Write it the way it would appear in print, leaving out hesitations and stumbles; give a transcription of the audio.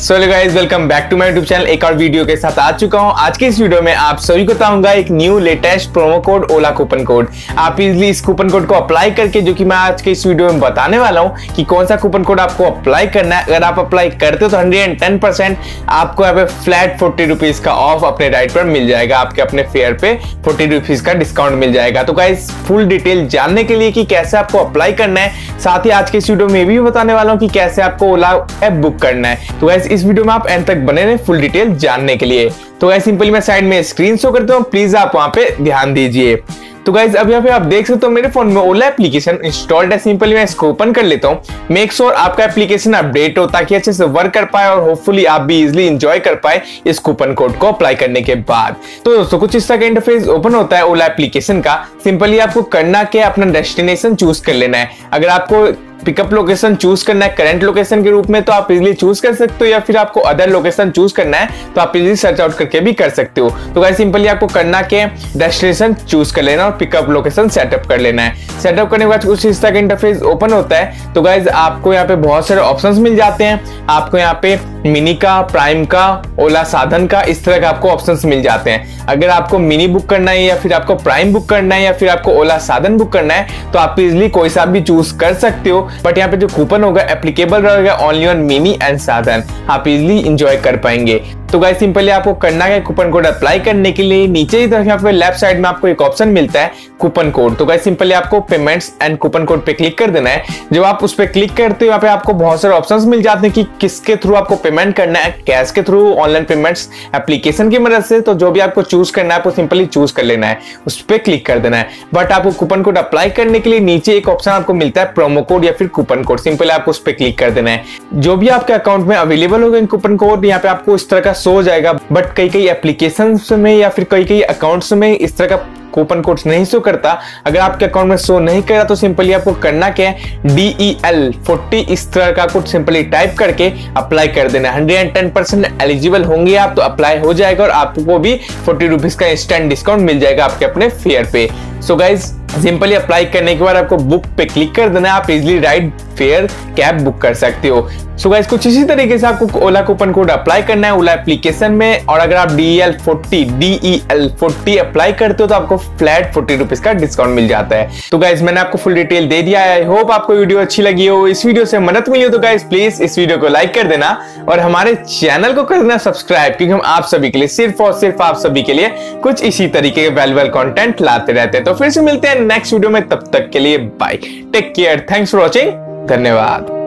So guys welcome back to my YouTube channel. एक और video के साथ आ चुका हूं। आज के इस वीडियो में आप सभी को बताऊंगा एक new latest promo code Ola coupon code. आप इजीली इस कूपन कोड को अप्लाई करके, जो कि मैं आज के इस वीडियो में बताने वाला हूं कि कौन सा कूपन कोड आपको अप्लाई करना है। अगर आप अप्लाई करते हो तो 110% आपको यहाँ पे फ्लैट 40 रुपीज का ऑफ अपने राइड पर मिल जाएगा। आपके अपने फेयर पे 40 रुपीज का डिस्काउंट मिल जाएगा। तो गाइस फुल डिटेल जानने के लिए कि कैसे आपको अप्लाई करना है, साथ ही आज के इस वीडियो में भी बताने वाला हूं कि कैसे आपको ओला ऐप बुक करना है। तो गाइस इस वीडियो में आप एंड तक बने रहे फुल डिटेल जानने के लिए। तो गाइस सिंपली मैं साइड में स्क्रीन शो करता हूं, प्लीज आप वहां पे ध्यान दीजिए। तो गाइस अब यहाँ पे आप देख सकते हो मेरे फोन में ओला एप्लीकेशन इंस्टॉल्ड है। सिंपली मैं इसको ओपन कर लेता हूँ। मेक श्योर आपका एप्लीकेशन अपडेट हो ताकि अच्छे से वर्क कर पाए और होपफुली आप भी इजीली एंजॉय कर पाए इस कूपन कोड को अप्लाई करने के बाद। तो दोस्तों कुछ इस तरह का इंटरफेस ओपन होता है ओला एप्लीकेशन का। सिंपली आपको करना क्या, अपना डेस्टिनेशन चूज कर लेना है। अगर आपको पिकअप लोकेशन चूज करना है करंट लोकेशन के रूप में तो आप इजीली चूज कर सकते हो, या फिर आपको अदर लोकेशन चूज करना है तो आप इजीली सर्च आउट करके भी कर सकते हो। तो गाइस सिंपली आपको करना क्या, डेस्टिनेशन चूज कर लेना और पिकअप लोकेशन सेटअप कर लेना है। सेटअप करने के बाद कुछ इस तरह का इंटरफेस ओपन होता है। तो गाइस आपको यहाँ पे बहुत सारे ऑप्शंस मिल जाते हैं। आपको यहाँ पे मिनी का, प्राइम का, ओला साधन का, इस तरह का आपको ऑप्शंस मिल जाते हैं। अगर आपको मिनी बुक करना है या फिर आपको प्राइम बुक करना है या फिर आपको ओला साधन बुक करना है तो आप इजीली कोई सा भी चूज कर सकते हो। बट यहाँ पे जो कूपन होगा एप्लीकेबल रहेगा ओनली ऑन मिनी एंड साधन। आप इजीली एंजॉय कर पाएंगे। तो गाइस सिंपली आपको करना है कूपन कोड अप्लाई करने के लिए नीचे ही तरफ यहाँ पे लेफ्ट साइड में आपको एक ऑप्शन मिलता है कूपन कोड। तो गाइस सिंपली आपको पेमेंट्स एंड कूपन कोड पे क्लिक कर देना है। जब आप उस पे क्लिक करते हो यहाँ पे आपको बहुत सारे ऑप्शंस मिल जाते हैं कि किसके थ्रू आपको पेमेंट करना है, कैश के थ्रू, ऑनलाइन पेमेंट्स एप्लीकेशन की मदद से। तो जो भी आपको चूज करना है आपको सिंपली चूज कर लेना है, उस पर क्लिक कर देना है। बट आपको कूपन कोड अप्लाई करने के लिए नीचे एक ऑप्शन आपको मिलता है प्रोमो कोड या फिर कूपन कोड। सिंपली आपको उस पर क्लिक कर देना है। जो भी आपके अकाउंट में अवेलेबल होगा कूपन कोड यहाँ पे आपको इस तरह का शो हो जाएगा। बट कई एप्लीकेशंस में या फिर कई अकाउंट्स में इस तरह का कूपन कोड नहीं शो करता। अगर आपके अकाउंट में शो नहीं कर रहा तो सिंपली आपको करना क्या है, DEL 40 इस तरह का कोड सिंपली टाइप करके अप्लाई कर देना है। 110% एलिजिबल होंगे आप तो अप्लाई हो जाएगा और आपको भी 40 रुपीज का इंस्टेंट डिस्काउंट मिल जाएगा आपके अपने फेयर पे। सो गाइज सिंपली अप्लाई करने के बाद आपको बुक पे क्लिक कर देना है। आप easily ride, fare, cab book कर सकते हो। सो गाइस कुछ इसी तरीके से आपको ओला कूपन कोड अप्लाई करना है ओला एप्लीकेशन में। और अगर आप DEL 40 अप्लाई करते हो तो आपको फ्लैट 40 रुपीज का डिस्काउंट मिल जाता है। तो गाइस मैंने आपको फुल डिटेल दे दिया है। आई होप आपको वीडियो अच्छी लगी हो, इस वीडियो से मदद मिली हो। तो गाइस प्लीज इस वीडियो को लाइक कर देना और हमारे चैनल को कर देना सब्सक्राइब, क्योंकि हम आप सभी के लिए, सिर्फ और सिर्फ आप सभी के लिए कुछ इसी तरीके के वैल्यूएबल कंटेंट लाते रहते हैं। तो फिर से मिलते हैं नेक्स्ट वीडियो में, तब तक के लिए bye, take care, thanks for watching, धन्यवाद।